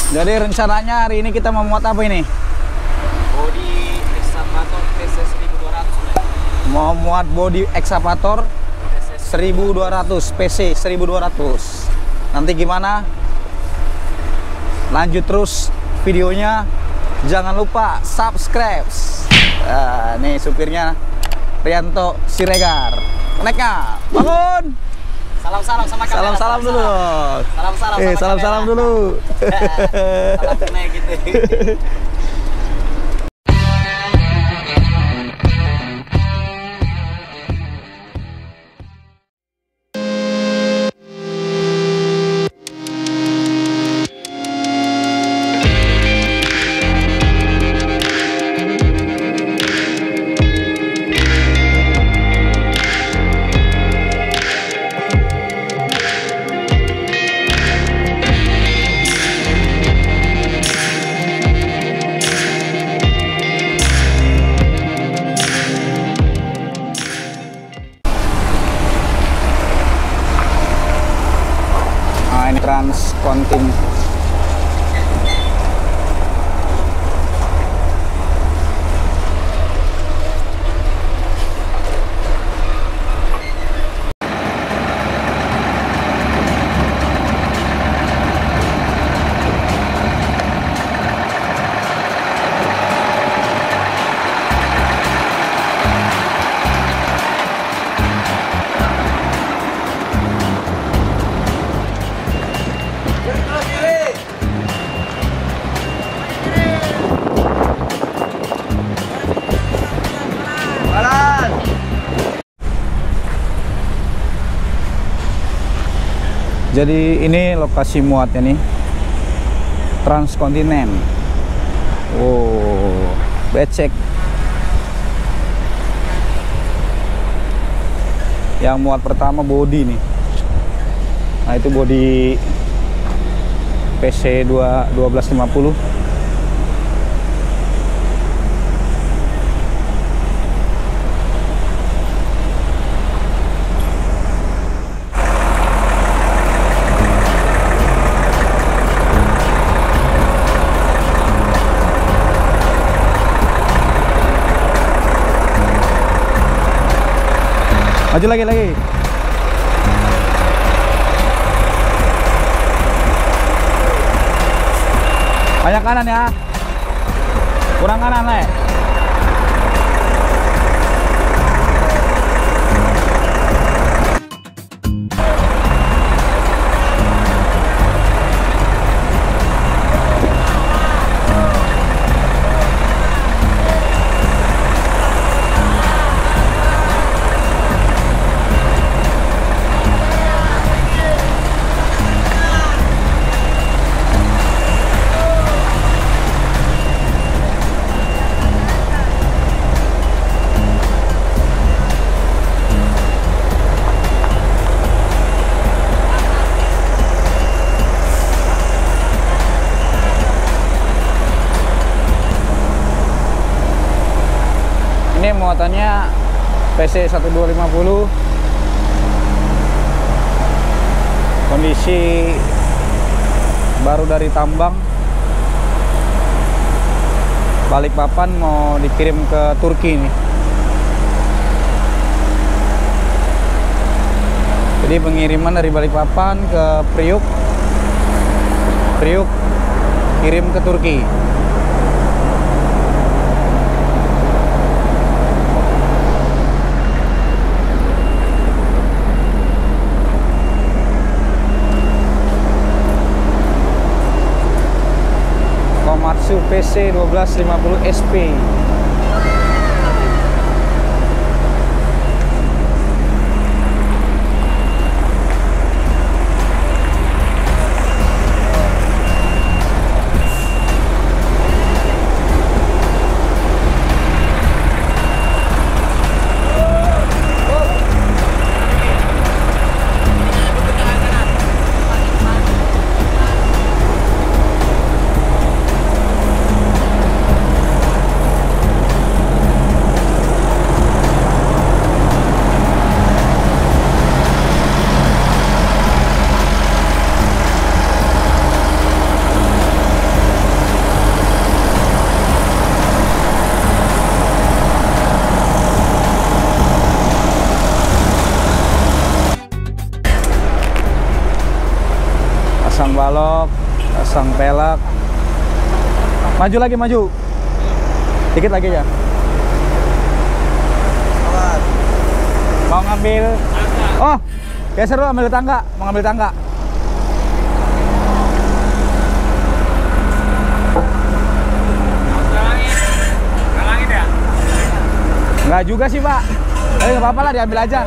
Jadi rencananya hari ini kita mau muat apa ini? Body excavator TC 1200. Mau muat body excavator 1200 PC 1200. Nanti gimana? Lanjut terus videonya. Jangan lupa subscribe. Nih supirnya Rianto Siregar. Naiknya, bangun. Salam-salam sama kamera. Salam-salam dulu. Salam-salam. Salam-salam dulu. Salam kena gitu. Transkontin. Jadi ini lokasi muatnya nih, Transkontinen. Oh, becek. Yang muat pertama body nih. Nah itu body PC 1250. Maju lagi. Banyak kanan ya. Kurang kanan, Le. Ini muatannya PC 1250. Kondisi baru dari tambang. Balikpapan mau dikirim ke Turki nih. Jadi pengiriman dari Balikpapan ke Priuk. Priuk kirim ke Turki. Komatsu PC 1250 SP. balok, pasang pelek. Maju lagi, maju. Dikit lagi ya. Mau ngambil. Oh, geser lu, ambil tangga. Mau ngambil tangga. Galangin ya? Enggak juga sih, Pak. Tapi nggak apa-apa lah, diambil aja.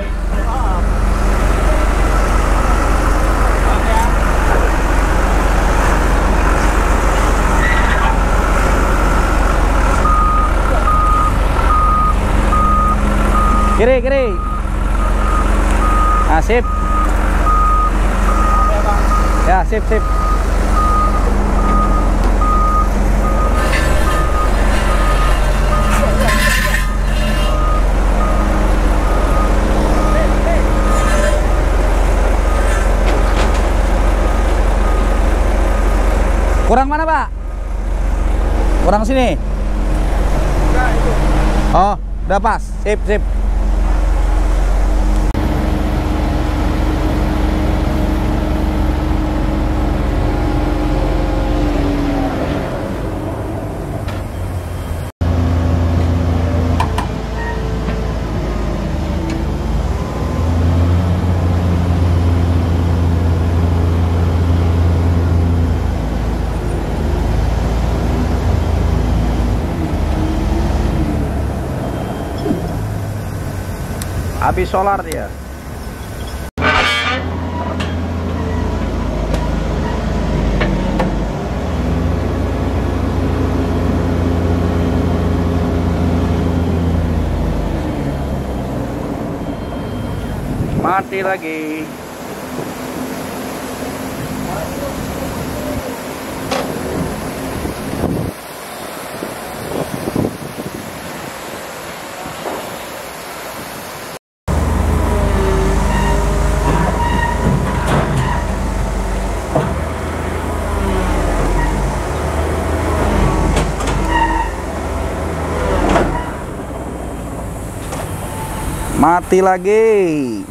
Kiri, kiri. Nah, sip. Ya, sip, sip. Kurang mana, Pak? Kurang sini. Oh, udah pas. Sip, sip. Habis solar dia. Mati lagi. Mati lagi.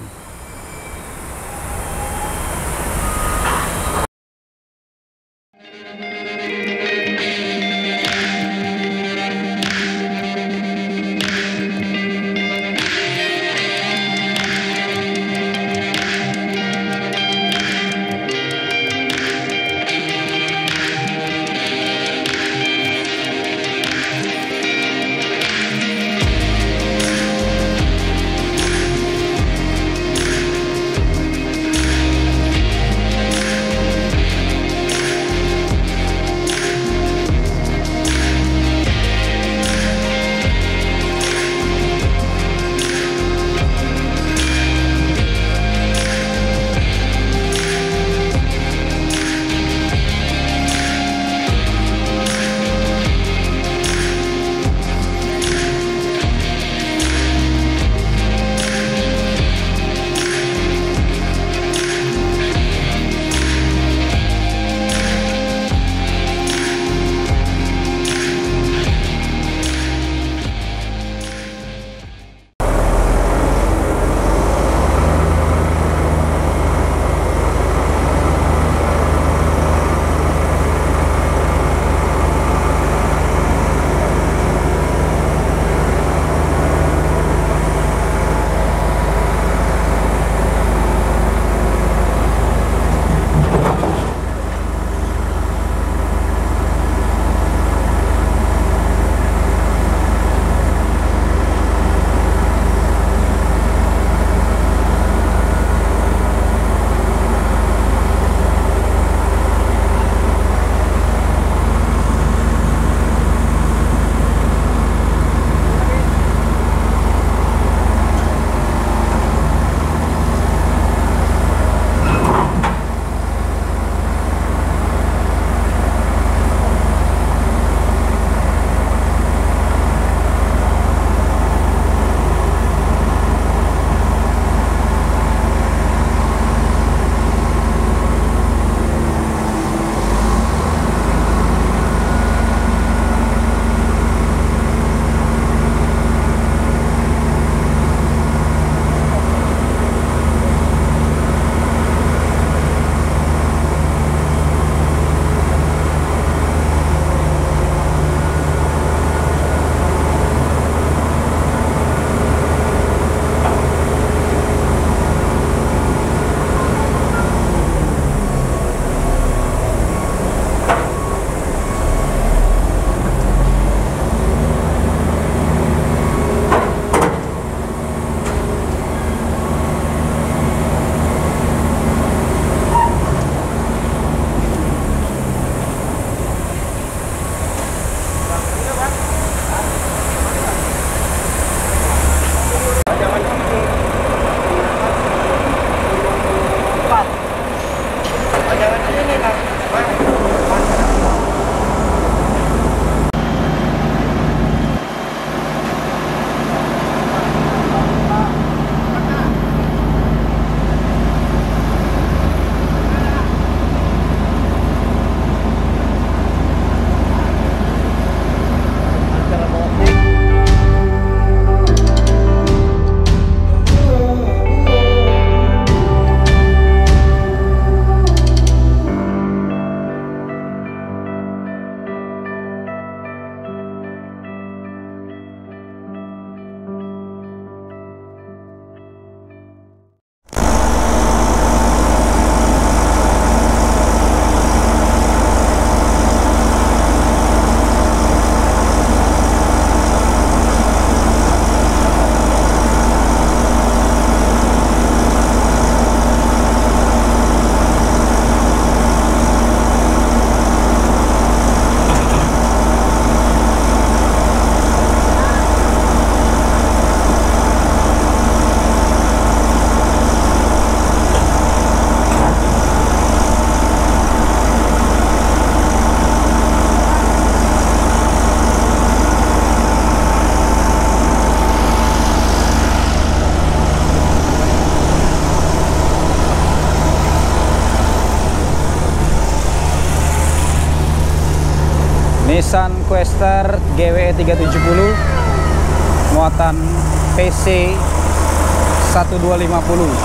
Nissan Quester GWE 370 muatan PC 1250.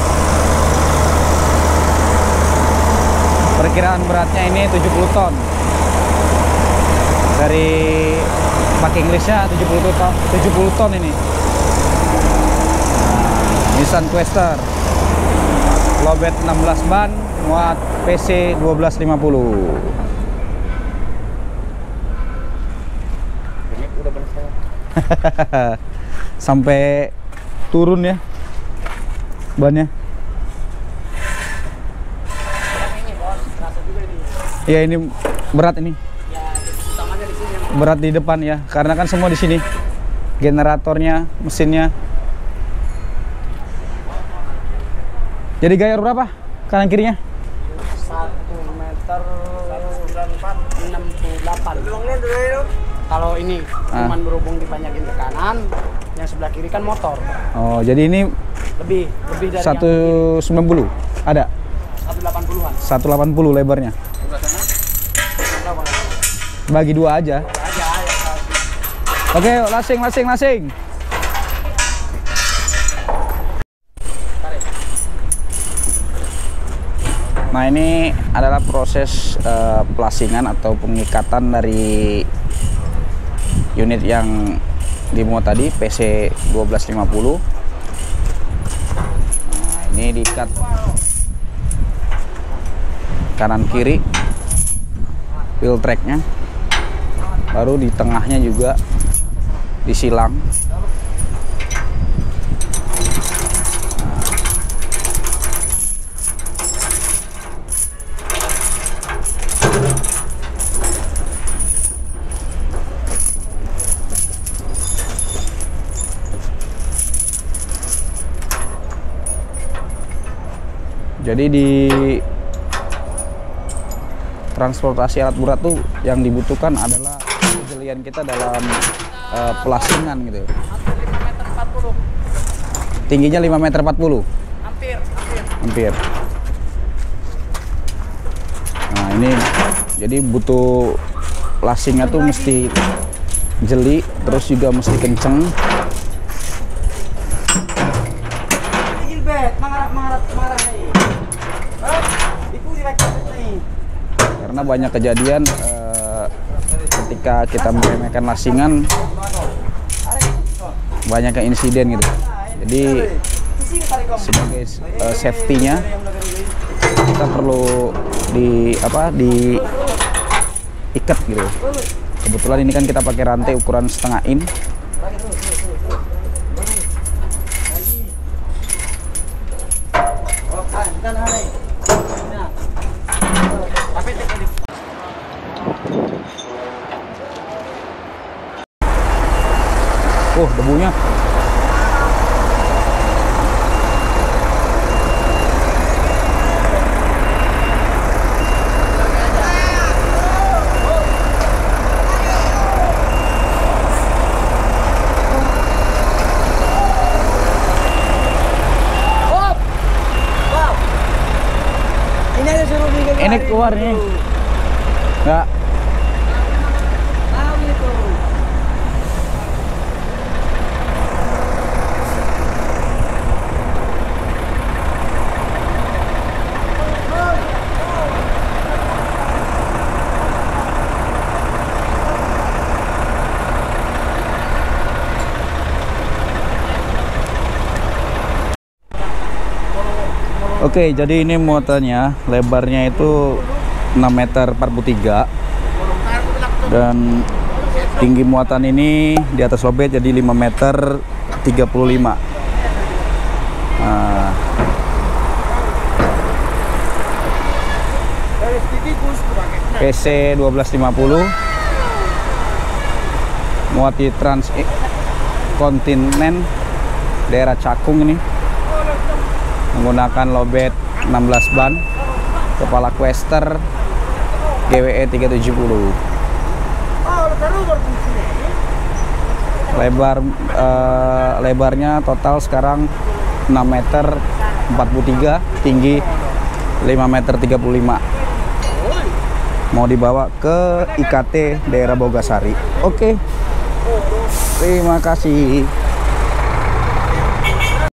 Perkiraan beratnya ini 70 ton. Dari pakai Inggrisnya 70 ton ini. Nissan Quester lowbat 16 ban, muat PC 1250. Sampai turun ya bannya. Ya ini berat ini. Berat di depan ya, karena kan semua di sini. Generatornya, mesinnya. Jadi gaya berapa kanan kirinya? 1 meter 194 68. Kalau ini cuman berhubung dibanyakin ke kanan, yang sebelah kiri kan motor. Oh, jadi ini lebih dari 190 ada? 180-an. 180 lebarnya. Bagi dua aja. Oke, lasing. Nah, ini adalah proses pelasingan atau pengikatan dari unit yang dimuat tadi, PC 1250. Nah, ini diikat kanan kiri wheel tracknya, baru di tengahnya juga disilang. Jadi di transportasi alat berat tuh yang dibutuhkan adalah kejelian kita dalam pelasingan gitu. Tingginya 5,40 meter. Hampir. Nah, ini jadi butuh lasingnya tuh mesti jeli, terus juga mesti kenceng. Karena banyak kejadian ketika kita meremehkan lasingan, banyak insiden gitu. Jadi sebagai safety-nya kita perlu diikat gitu. Kebetulan ini kan kita pakai rantai ukuran setengah in. Debunya. keluar nih. Enggak. Oke, jadi ini muatannya, lebarnya itu 6 meter 43 dan tinggi muatan ini di atas lobet jadi 5 meter 35. Nah, PC 1250 muat di Trans Kontinen daerah Cakung ini, menggunakan lobet 16 ban, kepala Quester GWE 370. Lebarnya total sekarang 6 meter 43, tinggi 5 meter 35. Mau dibawa ke IKT daerah Bogasari. Oke. Terima kasih.